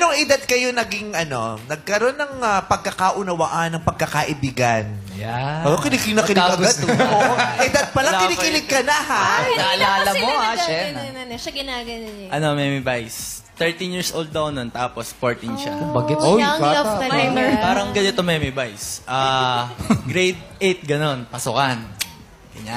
Anong edad kayo naging, nagkaroon ng pagkakaunawaan, ng pagkakaibigan? Yeah. Oh, kinikilig na kinig agad. Oo, edad pala, kinikilig ka na, ha? Naalala mo, ha, Shen? Siya ginagano niya. Memi Vice. 13 years old daw nun, tapos 14 siya. Bagets. Young love talaga. Parang ganito, Memi Vice. Grade 8, ganon, pasukan. Ganyan.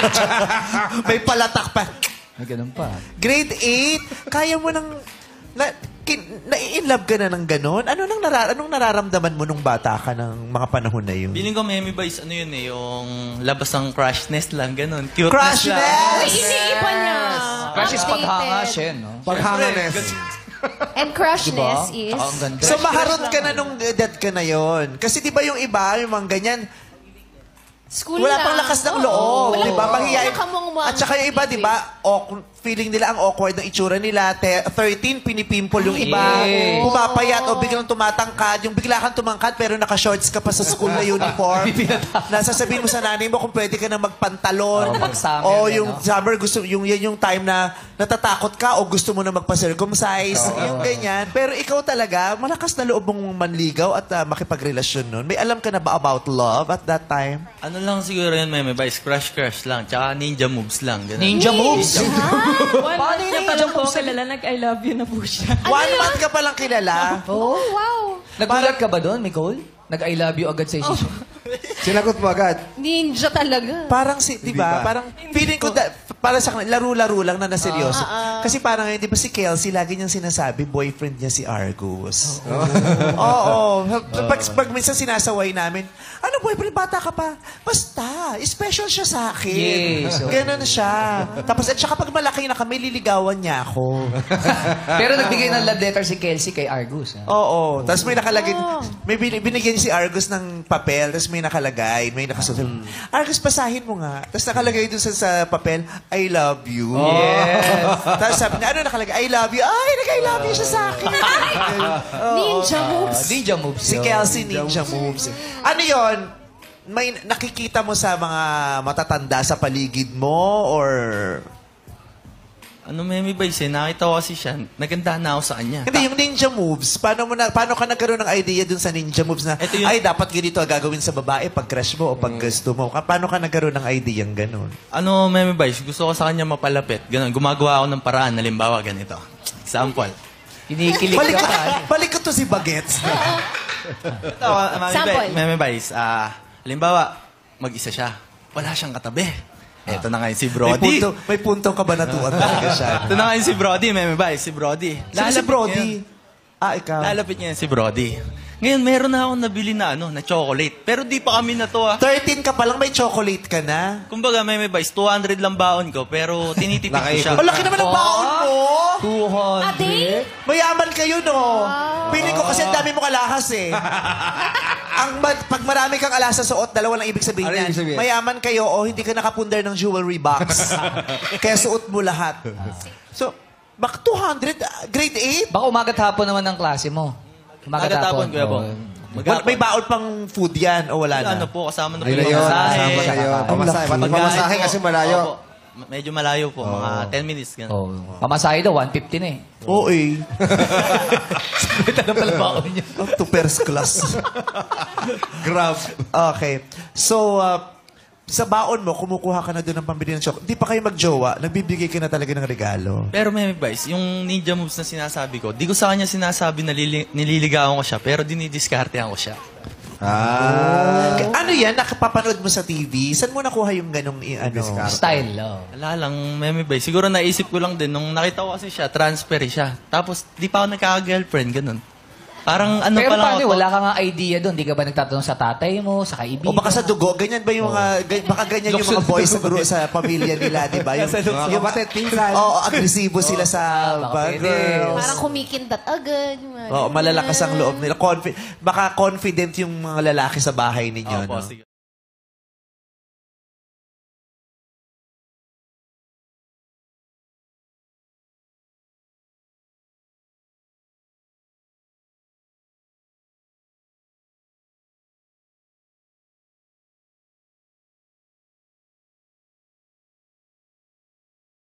May palatak pa. May ganun pa. Grade 8, kaya mo nang... Na-in-love ka na ng ganon? Anong nararamdaman mo nung bata ka ng mga panahon na yun? Feeling ko, Memi Vice, yung labas ng crushness lang, ganon. Cuteness Crushness! lang. Iniipan niya. Crush is paghanga, Shen, no? Paghanganes. And crushness is... Ang ganda. So, maharot ka na nung edad ka na yon. Kasi di ba yung iba, yung mga ganyan, School wala lang. pang lakas ng loob, di ba? Mahihayin. Nakamuang-muang At saka yung iba, di ba, feeling nila ang awkward ng itsura nila. 13, pinipimple yung iba. Yes. Pumapayat o biglang tumatangkad. Yung bigla kang tumangkad pero naka-shorts ka pa sa school na uniform. Nasasabihin mo sa nanay mo kung pwede ka na magpantalon. pag-summer, O yung summer, yan yung time na natatakot ka o gusto mo na magpa-circumcise. Yung ganyan. Pero ikaw talaga, malakas na loob mong manligaw at makipagrelasyon nun. May alam ka na ba about love at that time? Ano lang siguro yun, Memi Vice, crush lang. Tsaka ninja moves lang. Ganon. Ninja moves? One month niya pa lang po kilala, nag-I love you na po siya. 1 month ka palang kilala. Oh, wow. Nagulat ka ba doon, Nicole? Nag-I love you agad sa isip. Sinagot mo agad. Ninja talaga. Parang di ba? Parang feeling ko para sa kanila laro-laro lang na seryoso. Kasi parang di ba si Kelsey lagi niyang sinasabi boyfriend niya si Argus. Oo. Pag minsan sinasaway namin, ano boyfriend, bata ka pa? Basta, special siya sa akin. Yes. Ganun siya. Tapos at saka pag malaki na kami, liligawan niya ako. Pero nagbigay ng love letter si Kelsey kay Argus. Ha? Oo. Tapos may nakalagay, may binigyan si Argus ng papel, tapos may nakalagay, may nakasulat. Argus, basahin mo nga. Tapos nakalagay dun sa papel, I love you. Yes. Tapos sabi niya, ano nakalagay? I love you. Ay, nag-I love you siya sa akin. Ninja moves. Ninja moves. Si Kelsey, ninja moves. Ano yon? May nakikita mo sa mga matatanda sa paligid mo or... Memi Vice, nakita ko kasi siya, naganda na ako sa kanya. Hindi, yung ninja moves. Paano ka nagkaroon ng idea dun sa ninja moves na, ay, dapat ganito gagawin sa babae pag crush mo o pag gusto mo. Paano ka nagkaroon ng idea yung ganun? Memi Vice, gusto ko sa kanya mapalapit. Ganon, gumagawa ako ng paraan. Halimbawa, ganito. Example. Kinikilig ka pa. Balik ko to si Bagets. Ito, Sample. Memi Vice, halimbawa, mag-isa siya. Wala siyang katabi. Ito na ngayon si Brody. May punto ka ba natuan talaga siya? Ito na ngayon si Brody, Memi Vice, si Brody. Sino si Brody? Ikaw. Lalapit niya si Brody. Ngayon, meron na akong nabili na chocolate. Pero di pa kami na to, 13 ka pa lang, may chocolate ka na? Kumbaga, Memi Vice, 200 lang baon ko, pero tinitipid ko siya. Ang laki naman ng baon mo! 200. A day? Mayaman kayo, no? Piling ko kasi ang dami mong alahas, eh. Pag marami kang alahas sa suot, dalawa lang ibig sabihin Ano yan. ibig sabihin? Mayaman kayo o hindi ka nakapundar ng jewelry box. Kaya suot mo lahat. So, bak 200? Grade 8? Baka umagat hapon naman ng klase mo. Umagat hapon. Kuya Bong. May baon pang food yan o wala na? Ano po, kasama na po Ayun yung yun. pamasahe. Kasama kayo. Pamasahe. Pati Pagkain pamasahe po. kasi malayo. Opo. Medyo malayo po, mga 10 minutes. Ganun. Oh. Pamasahe daw, 150 na eh. Oo, eh. Ito na pala baon niya. To first class. Grab. Okay. So, sa baon mo, kumukuha ka na doon ng pambili ng chocolate. Di pa kayo magjowa, nagbibigay ka na talaga ng regalo. Pero Memi Vice, yung ninja moves na sinasabi ko, di ko sa kanya sinasabi na nililigawan ko siya, pero dinidiskartehan ko siya. Ano yan? Nakapapanood mo sa TV? Saan mo nakuha yung ganong Style, oh. Wala lang, Memi Vice. Siguro naisip ko lang din, nung nakita ko kasi siya, transfer siya. Tapos, di pa ako nagkaka-girlfriend, ganun. Parang ano Pero pa lang paano, ako. wala ka nga idea doon. Di ka ba nagtatanong sa tatay mo, sa kaibigan? O baka sa dugo, ganyan ba yung baka ganyan yung mga boys sa pamilya nila, di ba? Yung Kapatid, pinsan. agresibo sila sa baka pwede. girls. Parang kumikindat agad. Oo, malalakas ang loob nila. Baka confident yung mga lalaki sa bahay ninyo, Opo, no? sige.